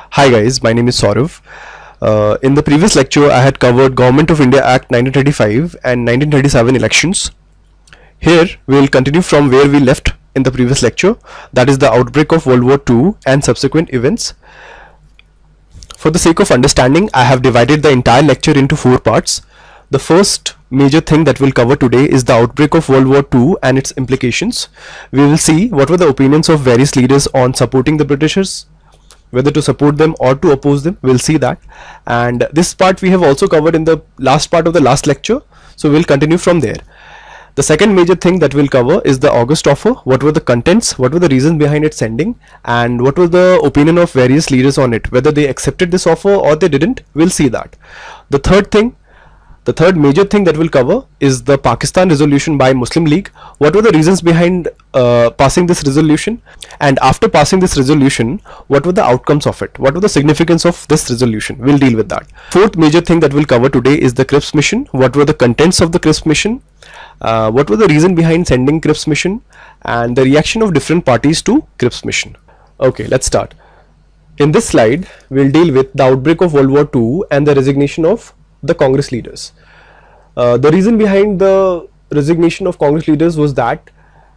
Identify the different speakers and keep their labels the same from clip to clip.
Speaker 1: Hi guys, my name is Saurav. In the previous lecture, I had covered Government of India Act 1935 and 1937 elections. Here, we will continue from where we left in the previous lecture, that is the outbreak of World War II and subsequent events. For the sake of understanding, I have divided the entire lecture into 4 parts. The first major thing that we'll cover today is the outbreak of World War II and its implications. We will see what were the opinions of various leaders on supporting the Britishers, whether to support them or to oppose them. We'll see that, and this part we have also covered in the last part of the last lecture, so we'll continue from there. The second major thing that we'll cover is the August offer. What were the contents, what were the reasons behind its sending, and what was the opinion of various leaders on it, whether they accepted this offer or they didn't. We'll see that. The third major thing that we'll cover is the Pakistan resolution by Muslim League. What were the reasons behind passing this resolution, and after passing this resolution, what were the outcomes of it, what were the significance of this resolution. We'll deal with that. Fourth major thing that we'll cover today is the Cripps mission. What were the contents of the Cripps mission, what were the reason behind sending Cripps mission, and the reaction of different parties to Cripps mission. Okay, let's start. In this slide, we'll deal with the outbreak of World War II and the resignation of the Congress leaders. The reason behind the resignation of Congress leaders was that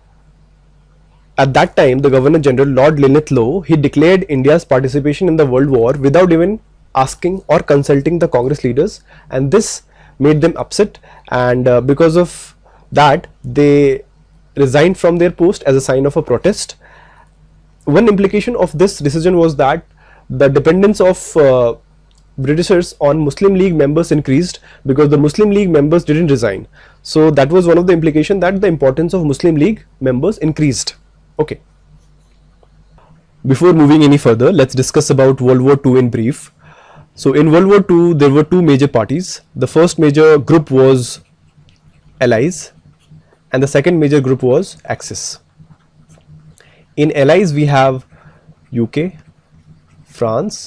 Speaker 1: at that time the Governor General Lord Linlithgow, he declared India's participation in the World War without even asking or consulting the Congress leaders, and this made them upset, and because of that they resigned from their post as a sign of a protest. One implication of this decision was that the dependence of Britishers on Muslim League members increased because the Muslim League members didn't resign. So that was one of the implications, that the importance of Muslim League members increased. Okay. Before moving any further, let's discuss about World War II in brief. So in World War II, there were two major parties. The first major group was Allies, and the second major group was Axis. In Allies, we have UK, France,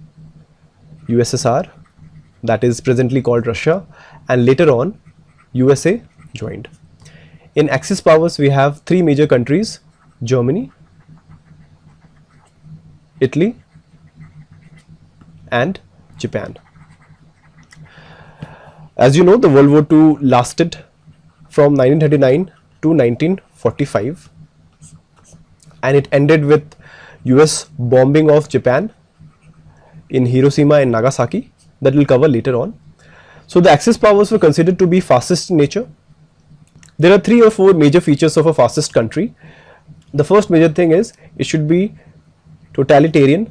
Speaker 1: USSR, that is presently called Russia, and later on USA joined. In Axis powers, we have three major countries: Germany, Italy, and Japan. As you know, the World War II lasted from 1939 to 1945, and it ended with US bombing of Japan in Hiroshima and Nagasaki, that we'll cover later on. So the Axis powers were considered to be fascist in nature. There are 3 or 4 major features of a fascist country. The first major thing is it should be totalitarian.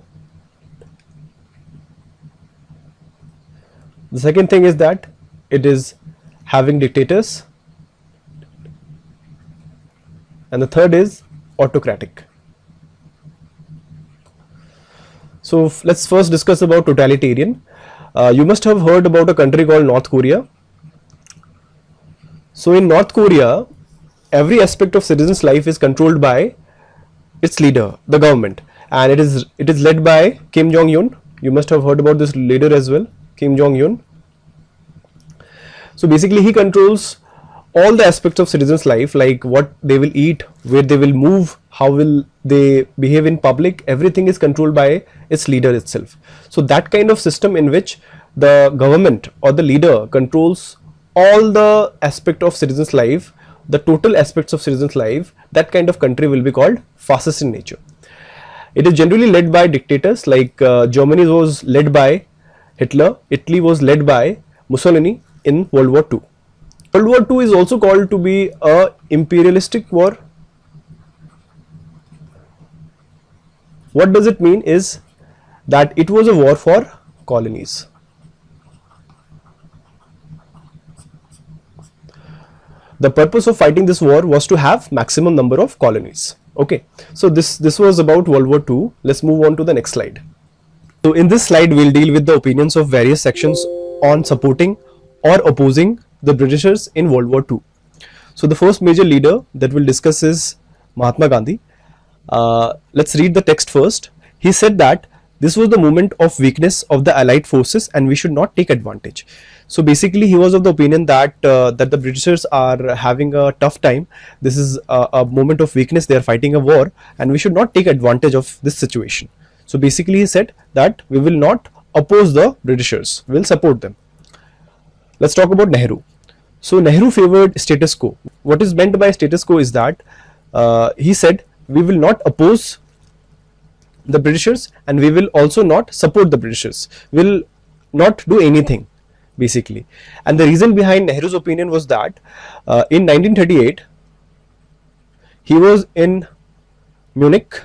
Speaker 1: The second thing is that it is having dictators, and the third is autocratic. So let's first discuss about totalitarian. You must have heard about a country called North Korea. So in North Korea, every aspect of citizens' life is controlled by its leader, the government, and it is led by Kim Jong-un. You must have heard about this leader as well, Kim Jong-un. So basically he controls all the aspects of citizens' life, like what they will eat, where they will move, how will they behave in public. Everything is controlled by its leader itself. So that kind of system in which the government or the leader controls all the aspect of citizens' life, the total aspects of citizens' life, that kind of country will be called fascist in nature. It is generally led by dictators, like Germany was led by Hitler, Italy was led by Mussolini in World War II. World War II is also called to be a imperialistic war. What does it mean is that it was a war for colonies. The purpose of fighting this war was to have maximum number of colonies. Okay, so this was about World War II. Let's move on to the next slide. So in this slide, we'll deal with the opinions of various sections on supporting or opposing the Britishers in World War II. So the first major leader that we'll discuss is Mahatma Gandhi. Let's read the text first. He said that this was the moment of weakness of the Allied forces and we should not take advantage. So basically he was of the opinion that that the Britishers are having a tough time. This is a moment of weakness. They are fighting a war and we should not take advantage of this situation. So basically he said that we will not oppose the Britishers, we will support them. Let's talk about Nehru. So Nehru favored status quo. What is meant by status quo is that he said we will not oppose the Britishers and we will also not support the Britishers. We will not do anything basically. And the reason behind Nehru's opinion was that in 1938 he was in Munich.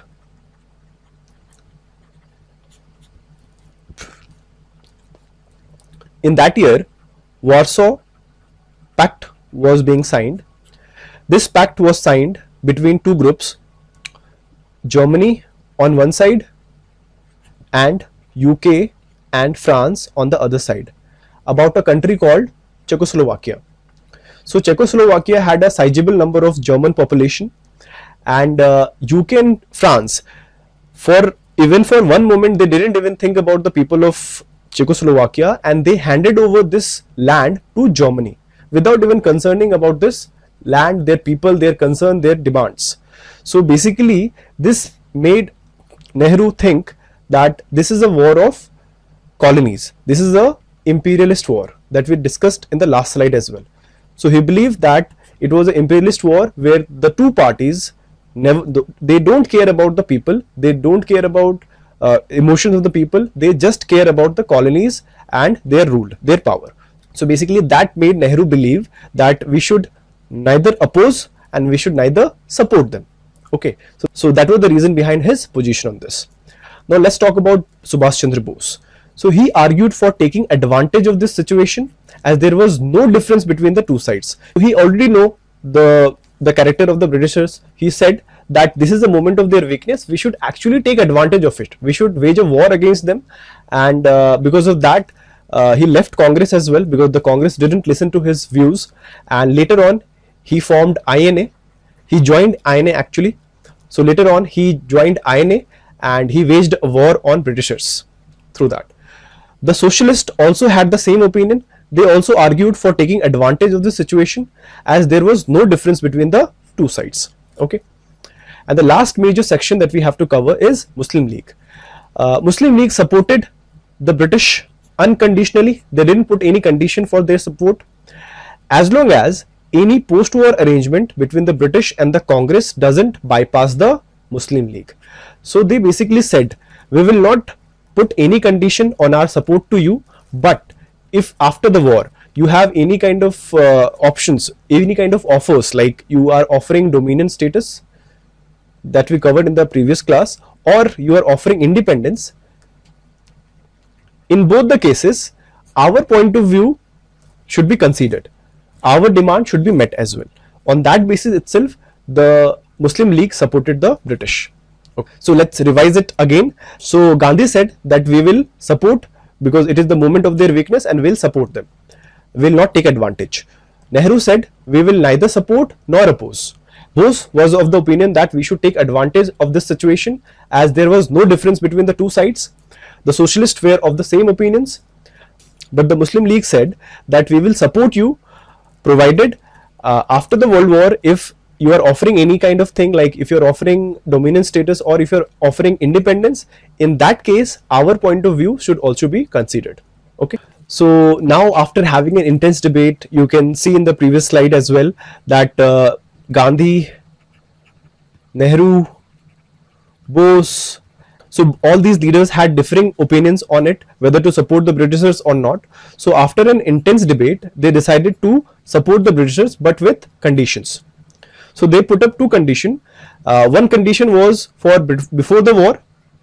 Speaker 1: In that year, Warsaw Pact was being signed. This pact was signed between two groups, Germany on one side and UK and France on the other side, about a country called Czechoslovakia. So Czechoslovakia had a sizable number of German population, and UK and France, even for one moment, they didn't even think about the people of Czechoslovakia, and they handed over this land to Germany without even concerning about this land, their people, their concern, their demands. So basically this made Nehru think that this is a war of colonies. This is a imperialist war that we discussed in the last slide as well. So he believed that it was an imperialist war where the two parties they don't care about the people, they don't care about emotions of the people, they just care about the colonies and their rule, their power. So basically that made Nehru believe that we should neither oppose and we should neither support them. Okay, so that was the reason behind his position on this. Now let's talk about Subhash Chandra Bose. So he argued for taking advantage of this situation as there was no difference between the two sides. He already know the character of the Britishers. He said that this is the moment of their weakness, we should actually take advantage of it, we should wage a war against them, and because of that he left Congress as well, because the Congress didn't listen to his views, and later on he formed INA, he joined INA actually. So later on he joined INA and he waged a war on Britishers through that. The socialists also had the same opinion. They also argued for taking advantage of the situation as there was no difference between the two sides. Okay, and the last major section that we have to cover is Muslim League. Muslim League supported the British unconditionally. They didn't put any condition for their support as long as any post-war arrangement between the British and the Congress doesn't bypass the Muslim League. So they basically said we will not put any condition on our support to you, but if after the war you have any kind of options, any kind of offers, like you are offering dominion status that we covered in the previous class, or you are offering independence, in both the cases our point of view should be considered, our demand should be met as well. On that basis itself the Muslim League supported the British. Okay. So let's revise it again. So Gandhi said that we will support because it is the moment of their weakness and we will support them, we will not take advantage. Nehru said we will neither support nor oppose. Bose was of the opinion that we should take advantage of this situation as there was no difference between the two sides. The socialists were of the same opinions, but the Muslim League said that we will support you provided after the World War, if you are offering any kind of thing, like if you are offering dominion status or if you are offering independence, in that case our point of view should also be considered. Okay, so now after having an intense debate, you can see in the previous slide as well that Gandhi, Nehru, Bose, so all these leaders had differing opinions on it, whether to support the Britishers or not. So after an intense debate, they decided to support the Britishers, but with conditions. So they put up two conditions. One condition was for before the war,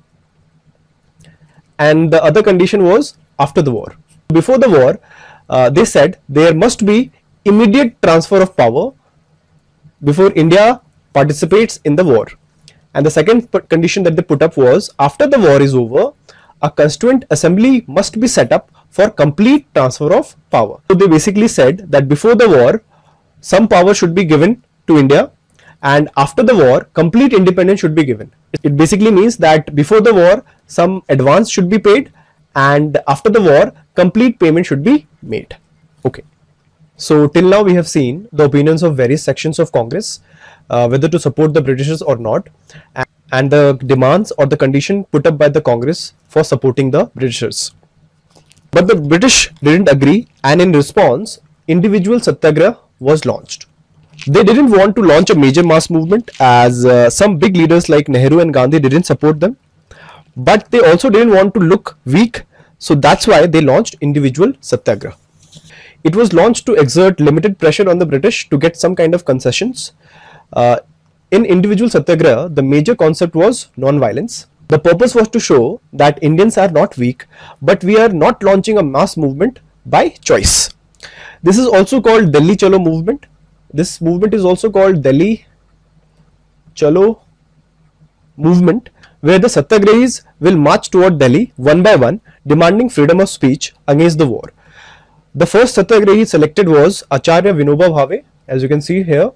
Speaker 1: and the other condition was after the war. Before the war, they said there must be immediate transfer of power before India participates in the war. And the second condition that they put up was after the war is over, a constituent assembly must be set up for complete transfer of power. So they basically said that before the war, some power should be given to India, and after the war, complete independence should be given. It basically means that before the war, some advance should be paid, and after the war, complete payment should be made. Okay. So till now we have seen the opinions of various sections of Congress, whether to support the Britishers or not. And and the demands or the condition put up by the Congress for supporting the Britishers. But the British didn't agree, and in response, individual satyagraha was launched. They didn't want to launch a major mass movement, as some big leaders like Nehru and Gandhi didn't support them, but they also didn't want to look weak, so that's why they launched individual satyagraha. It was launched to exert limited pressure on the British to get some kind of concessions. In individual satyagraha, the major concept was non-violence. The purpose was to show that Indians are not weak, but we are not launching a mass movement by choice. This is also called Delhi Chalo movement. This movement is also called Delhi Chalo movement, where the satyagrahis will march toward Delhi one by one, demanding freedom of speech against the war. The first satyagrahi selected was Acharya Vinoba Bhave, as you can see here,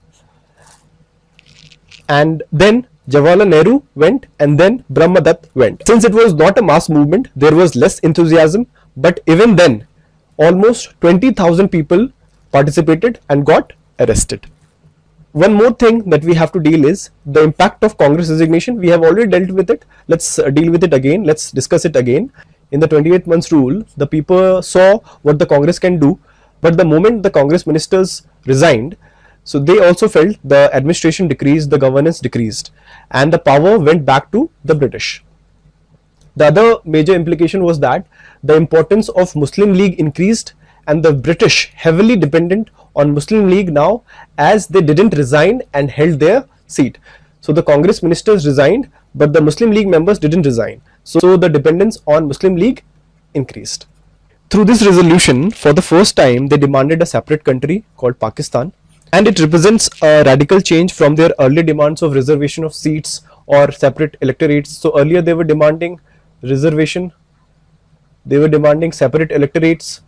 Speaker 1: and then Jawaharlal Nehru went, and then Brahma Dutt went. Since it was not a mass movement, there was less enthusiasm, but even then, almost 20,000 people participated and got arrested. One more thing that we have to deal is the impact of Congress resignation. We have already dealt with it. Let's deal with it again. Let's discuss it again. In the 28 months rule, the people saw what the Congress can do, but the moment the Congress ministers resigned, so they also felt the administration decreased, the governance decreased, and the power went back to the British. The other major implication was that the importance of Muslim League increased, and the British heavily dependent on Muslim League now, as they didn't resign and held their seat. So the Congress ministers resigned, but the Muslim League members didn't resign. So the dependence on Muslim League increased. Through this resolution, for the first time, they demanded a separate country called Pakistan, and it represents a radical change from their earlier demands of reservation of seats or separate electorates. So earlier they were demanding reservation, they were demanding separate electorates,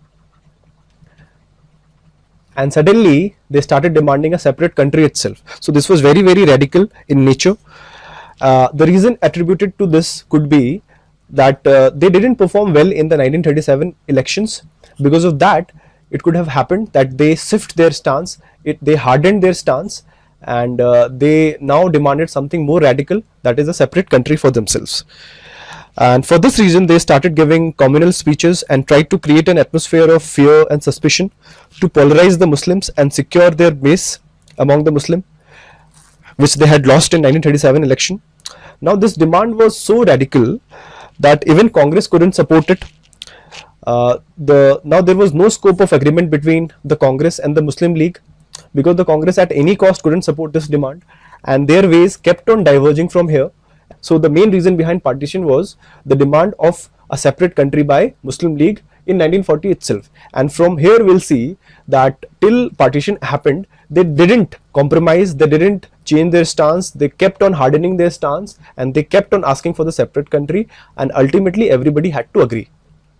Speaker 1: and suddenly they started demanding a separate country itself. So this was very, very radical in nature. The reason attributed to this could be that they didn't perform well in the 1937 elections. Because of that, it could have happened that they shift their stance, they hardened their stance, and they now demanded something more radical, that is a separate country for themselves. And for this reason, they started giving communal speeches and tried to create an atmosphere of fear and suspicion to polarize the Muslims and secure their base among the Muslim, which they had lost in 1937 election. Now this demand was so radical that even Congress couldn't support it. Now there was no scope of agreement between the Congress and the Muslim League, because the Congress at any cost couldn't support this demand, and their ways kept on diverging from here. So the main reason behind partition was the demand of a separate country by Muslim League in 1940 itself. And from here we'll see that till partition happened, they didn't compromise, they didn't change their stance, they kept on hardening their stance, and they kept on asking for the separate country, and ultimately everybody had to agree.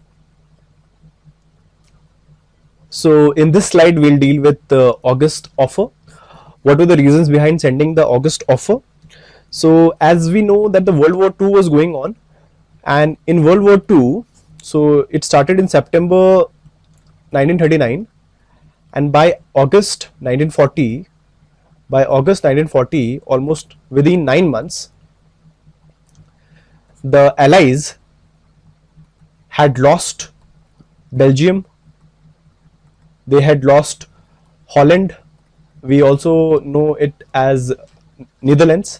Speaker 1: So in this slide we'll deal with the August offer. What were the reasons behind sending the August offer? So as we know that the World War II was going on, and in World War II, so it started in September 1939, and by August 1940, almost within 9 months, the Allies had lost Belgium, they had lost Holland, we also know it as Netherlands,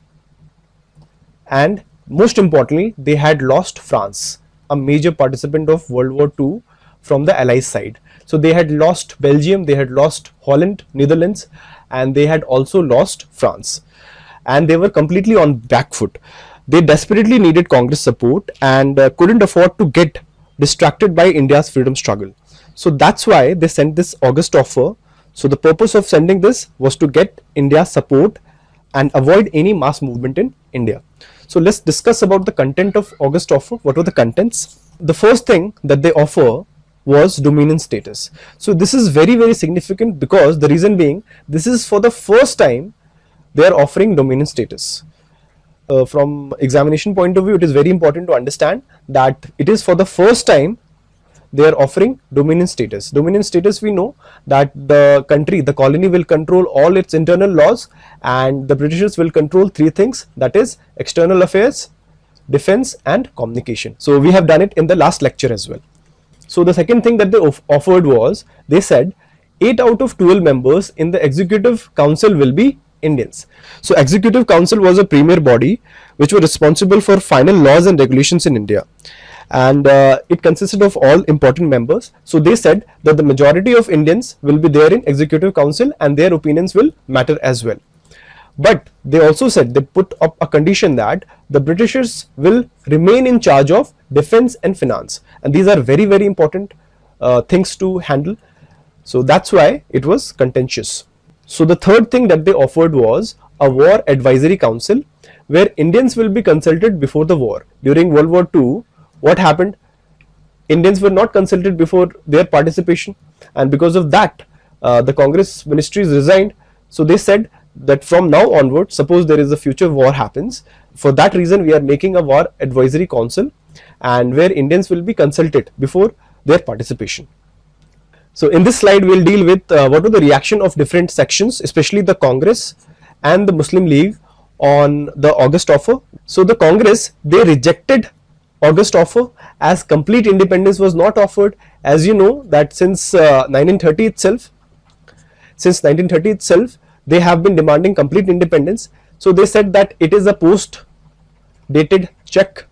Speaker 1: and most importantly, they had lost France, a major participant of World War II from the Allies side. So they had lost Belgium, they had lost Holland, Netherlands, and they had also lost France, and they were completely on back foot. They desperately needed Congress support and couldn't afford to get distracted by India's freedom struggle. So that's why they sent this August offer. So the purpose of sending this was to get India's support and avoid any mass movement in India. So let's discuss about the content of August offer. What were the contents? The first thing that they offer was dominion status. So this is very, very significant, because the reason being, this is for the first time they are offering dominion status. From examination point of view, it is very important to understand that it is for the first time they are offering dominion status. Dominion status, we know that the country, the colony will control all its internal laws, and the Britishers will control three things, that is external affairs, defense and communication. So we have done it in the last lecture as well. So the second thing that they offered was, they said 8 out of 12 members in the executive council will be Indians. So executive council was a premier body which was responsible for final laws and regulations in India, and it consisted of all important members. So they said that the majority of Indians will be there in executive council and their opinions will matter as well. But they also said, they put up a condition that the Britishers will remain in charge of defense and finance, and these are very, very important things to handle. So that's why it was contentious. So the third thing that they offered was a war advisory council, where Indians will be consulted before the war. During World War II, what happened? Indians were not consulted before their participation, and because of that the Congress ministries resigned. So they said that from now onward, suppose there is a future war happens, for that reason we are making a war advisory council, and where Indians will be consulted before their participation. So in this slide we'll deal with what was the reaction of different sections, especially the Congress and the Muslim League, on the August offer. So the Congress, they rejected August offer, as complete independence was not offered. As you know that since 1930 itself, they have been demanding complete independence. So they said that it is a post dated check.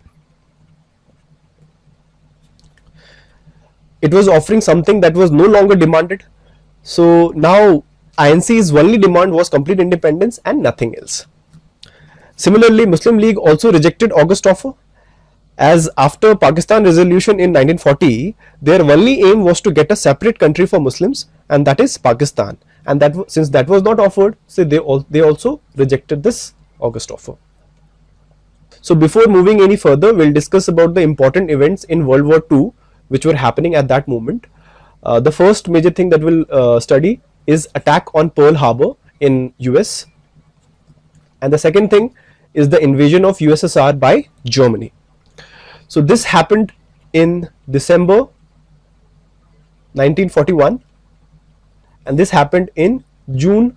Speaker 1: It was offering something that was no longer demanded. So now INC's only demand was complete independence and nothing else. Similarly, Muslim League also rejected August offer, as after Pakistan resolution in 1940, their only aim was to get a separate country for Muslims, and that is Pakistan. And that, since that was not offered, so they also rejected this August offer. So before moving any further, we'll discuss about the important events in World War II which were happening at that moment. The first major thing that we'll study is attack on Pearl Harbor in US, and the second thing is the invasion of USSR by Germany. So this happened in December 1941, and this happened in June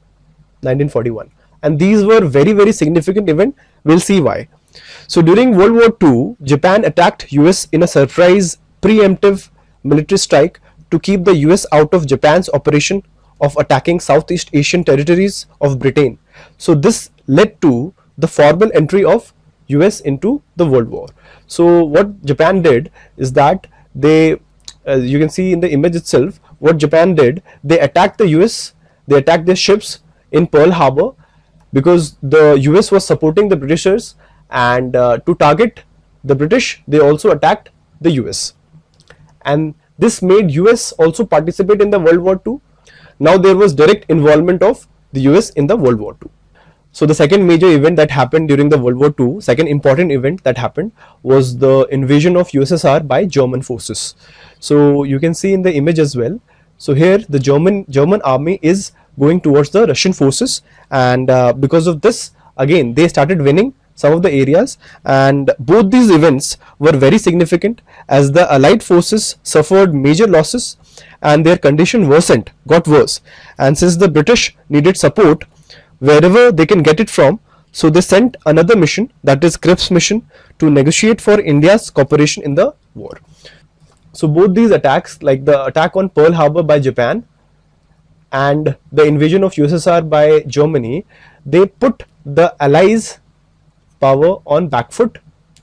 Speaker 1: 1941, and these were very, very significant events. We'll see why. So during World War II, Japan attacked US in a surprise preemptive military strike to keep the US out of Japan's operation of attacking Southeast Asian territories of Britain. So this led to the formal entry of US into the World War. So what Japan did is that they, as you can see in the image itself, what Japan did, they attacked the US, they attacked their ships in Pearl Harbor, because the US was supporting the Britishers, and to target the British, they also attacked the US. And this made US also participate in the World War II. Now there was direct involvement of the US in the World War II. So the second major event that happened during the World War II, second important event that happened, was the invasion of USSR by German forces. So you can see in the image as well. So here the German army is going towards the Russian forces, and because of this, again they started winning some of the areas, and both these events were very significant, as the Allied forces suffered major losses and their condition got worse, and since the British needed support wherever they can get it from, so they sent another mission, that is Cripps mission, to negotiate for India's cooperation in the war. So both these attacks, like the attack on Pearl Harbor by Japan and the invasion of USSR by Germany, they put the Allies' power on back foot,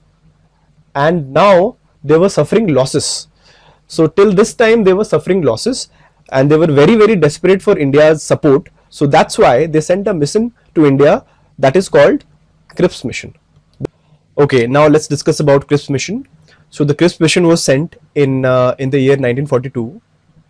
Speaker 1: and now they were suffering losses. So till this time they were suffering losses, and they were very, very desperate for India's support. So that's why they sent a mission to India, that is called Cripps mission. Okay, now let's discuss about Cripps mission. So the Cripps mission was sent in the year 1942,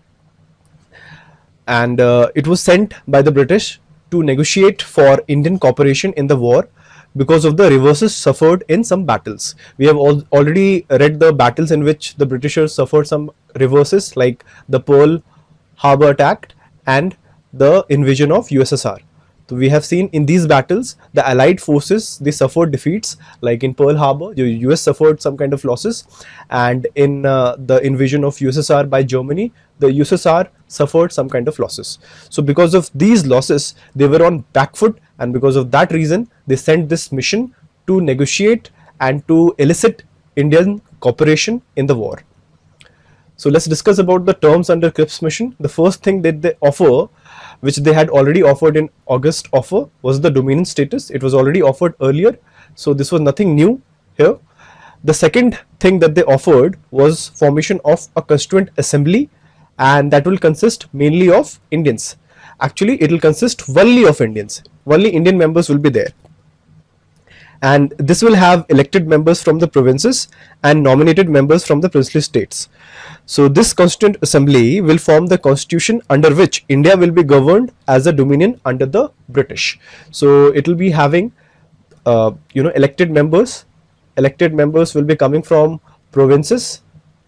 Speaker 1: and it was sent by the British to negotiate for Indian cooperation in the war, because of the reverses suffered in some battles. We have already read the battles in which the Britishers suffered some reverses, like the Pearl Harbor attack and the invasion of USSR. So we have seen in these battles the Allied forces, they suffered defeats, like in Pearl Harbor the US suffered some kind of losses, and in the invasion of USSR by Germany, the USSR suffered some kind of losses. So because of these losses they were on back foot, and because of that reason they sent this mission to negotiate and to elicit Indian cooperation in the war. So let's discuss about the terms under Cripps mission. The first thing that they offer, which they had already offered in August offer, was the dominion status. It was already offered earlier, so this was nothing new here. The second thing that they offered was formation of a constituent assembly, and that will consist mainly of Indians. Actually it will consist only of Indians, only Indian members will be there, and this will have elected members from the provinces and nominated members from the princely states. So this constituent assembly will form the constitution under which India will be governed as a dominion under the British. So it will be having elected members. Elected members will be coming from provinces,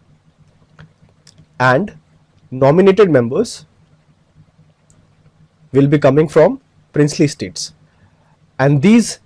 Speaker 1: and nominated members will be coming from princely states, and these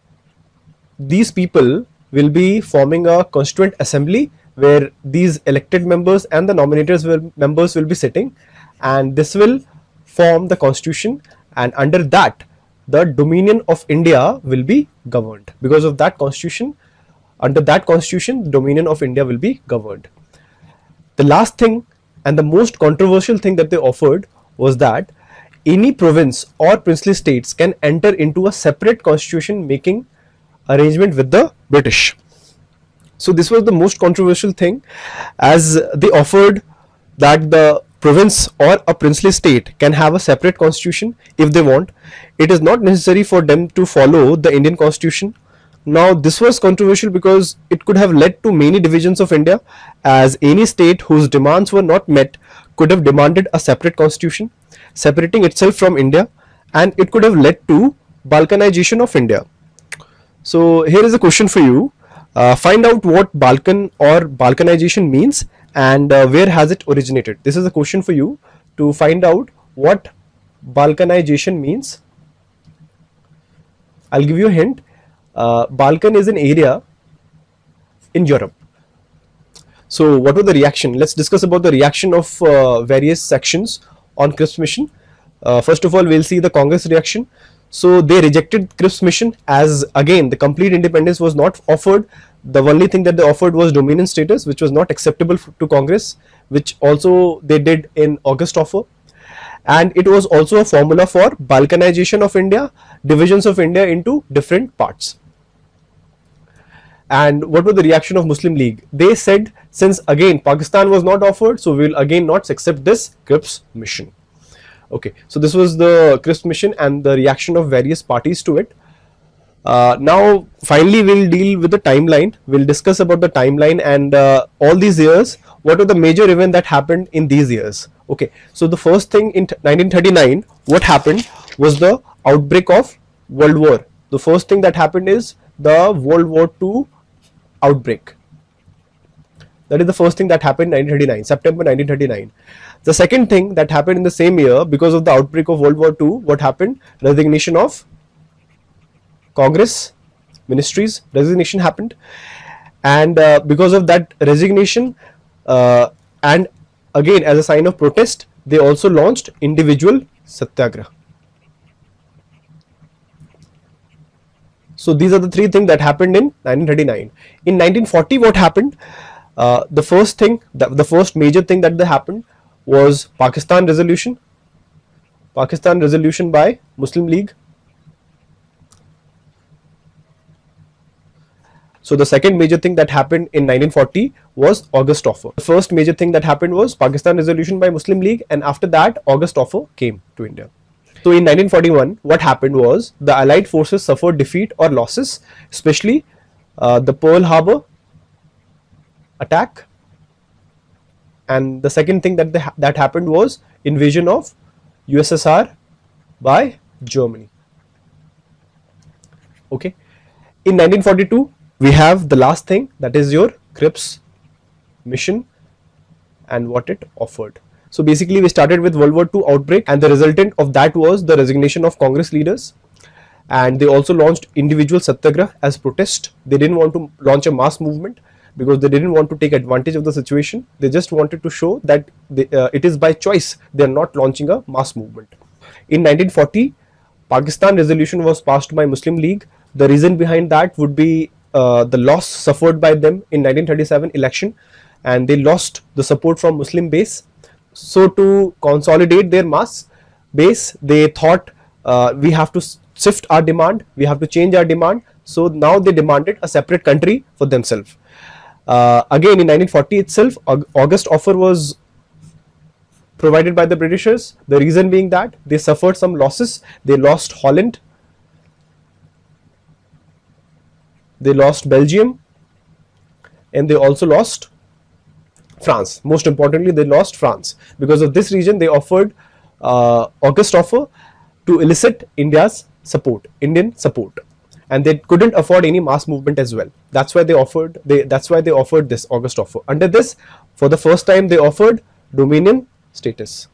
Speaker 1: people will be forming a constituent assembly where these elected members and the members will be sitting, and this will form the constitution, and under that the dominion of India will be governed. Because of that constitution, under that constitution, the dominion of India will be governed. The last thing and the most controversial thing that they offered was that any province or princely states can enter into a separate constitution making arrangement with the British. So this was the most controversial thing, as they offered that the province or a princely state can have a separate constitution if they want. It is not necessary for them to follow the Indian constitution. Now this was controversial because it could have led to many divisions of India, as any state whose demands were not met could have demanded a separate constitution separating itself from India, and it could have led to Balkanization of India. So here is a question for you. Find out what Balkan or Balkanization means, and where has it originated. This is a question for you to find out what Balkanization means. I'll give you a hint. Balkan is an area in Europe. So what was the reaction? Let's discuss about the reaction of various sections on Cripps mission. First of all, we'll see the Congress reaction. So they rejected Cripps mission, as again the complete independence was not offered. The only thing that they offered was dominion status, which was not acceptable to Congress, which also they did in August offer. And it was also a formula for Balkanization of India, divisions of India into different parts. And what was the reaction of Muslim League? They said, since again Pakistan was not offered, so we will again not accept this Cripps mission. Okay, so this was the Cripps mission and the reaction of various parties to it. Now finally we'll deal with the timeline. We'll discuss about the timeline and all these years, what were the major events that happened in these years. Okay, so the first thing in 1939, what happened was the outbreak of World War. The first thing that happened is the World War II outbreak. That is the first thing that happened in 1939, September 1939. The second thing that happened in the same year, because of the outbreak of World War II, what happened? Resignation of Congress, ministries, resignation happened, and because of that resignation, and again as a sign of protest, they also launched individual satyagraha. So these are the three things that happened in 1939. In 1940, what happened? The first thing, the first major thing that happened was Pakistan resolution. Pakistan resolution by Muslim League. So the second major thing that happened in 1940 was August offer. The first major thing that happened was Pakistan resolution by Muslim League, and after that August offer came to India. So in 1941, what happened was the Allied forces suffered defeat or losses, especially the Pearl Harbor attack, and the second thing that happened was invasion of USSR by Germany. Okay, in 1942 we have the last thing, that is your Cripps mission and what it offered. So basically we started with World War II outbreak, and the resultant of that was the resignation of Congress leaders. And they also launched individual satyagraha as protest. They didn't want to launch a mass movement because they didn't want to take advantage of the situation. They just wanted to show that it is by choice. They are not launching a mass movement. In 1940, Pakistan resolution was passed by Muslim League. The reason behind that would be the loss suffered by them in 1937 election, and they lost the support from Muslim base. So to consolidate their mass base, they thought we have to shift our demand, we have to change our demand. So now they demanded a separate country for themselves. Again in 1940 itself, August offer was provided by the Britishers. The reason being that they suffered some losses. They lost Holland, they lost Belgium, and they also lost France. Most importantly, they lost France. Because of this reason, they offered August offer to elicit India's support, Indian support, and they couldn't afford any mass movement as well. That's why they offered. That's why they offered this August offer. Under this, for the first time, they offered dominion status.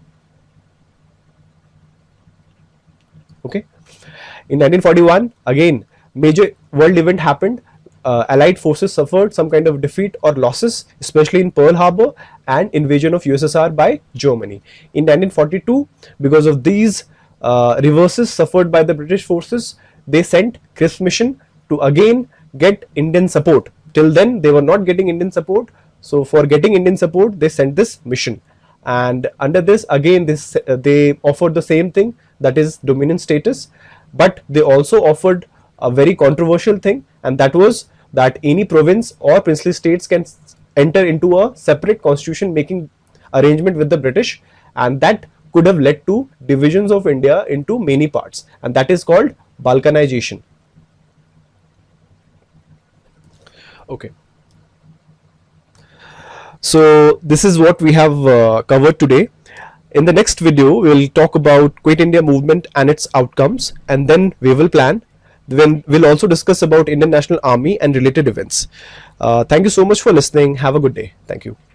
Speaker 1: Okay. In 1941, again, major world event happened. Allied forces suffered some kind of defeat or losses, especially in Pearl Harbor and invasion of USSR by Germany. In 1942, because of these reverses suffered by the British forces, they sent Cripps mission to again get Indian support. Till then, they were not getting Indian support. So for getting Indian support, they sent this mission. And under this, again, they offered the same thing, that is dominion status. But they also offered a very controversial thing, and that was that any province or princely states can enter into a separate constitution making arrangement with the British, and that could have led to divisions of India into many parts, and that is called balkanization. Okay. So this is what we have covered today. In the next video, we will talk about Quit India movement and its outcomes, and then we will plan. Then we'll also discuss about Indian National Army and related events. Thank you so much for listening. Have a good day. Thank you.